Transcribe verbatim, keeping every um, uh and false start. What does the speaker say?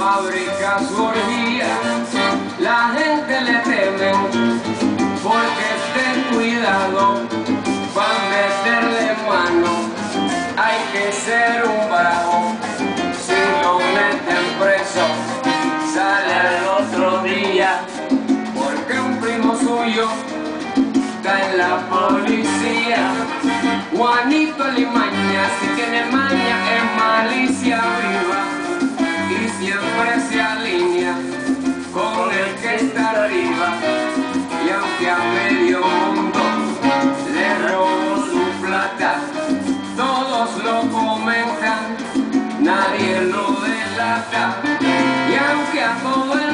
fábrica su orgía, la gente le teme porque es de cuidado, van a meterle mano, hay que ser un bravo, si lo meten preso, sale al otro día, porque un primo suyo está en la policía. Juanito Alimaña, si tiene maña, es malicia viva y siempre se alinea con el que está arriba. Y aunque a medio mundo le robó su plata, todos lo comentan, nadie lo delata. Y aunque a todo